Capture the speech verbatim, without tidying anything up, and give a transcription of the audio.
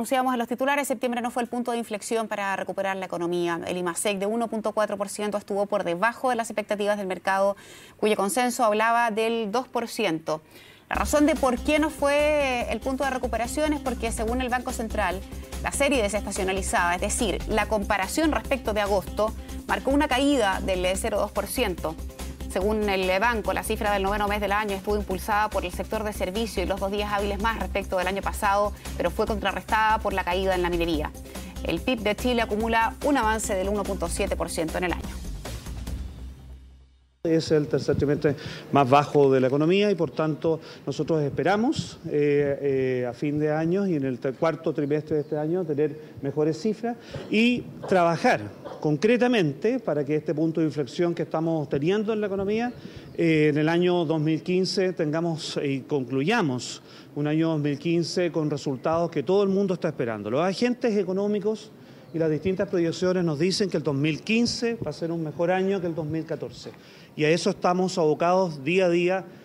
Anunciamos en los titulares, septiembre no fue el punto de inflexión para recuperar la economía. El IMASEC de uno punto cuatro por ciento estuvo por debajo de las expectativas del mercado, cuyo consenso hablaba del dos por ciento. La razón de por qué no fue el punto de recuperación es porque, según el Banco Central, la serie desestacionalizada, es decir, la comparación respecto de agosto, marcó una caída del cero coma dos por ciento. Según el banco, la cifra del noveno mes del año estuvo impulsada por el sector de servicio y los dos días hábiles más respecto del año pasado, pero fue contrarrestada por la caída en la minería. El P I B de Chile acumula un avance del uno punto siete por ciento en el año. Es el tercer trimestre más bajo de la economía y, por tanto, nosotros esperamos eh, eh, a fin de año y en el cuarto trimestre de este año tener mejores cifras y trabajar concretamente para que este punto de inflexión que estamos teniendo en la economía eh, en el año dos mil quince tengamos y concluyamos un año dos mil quince con resultados que todo el mundo está esperando. Los agentes económicos y las distintas proyecciones nos dicen que el dos mil quince va a ser un mejor año que el dos mil catorce. Y a eso estamos abocados día a día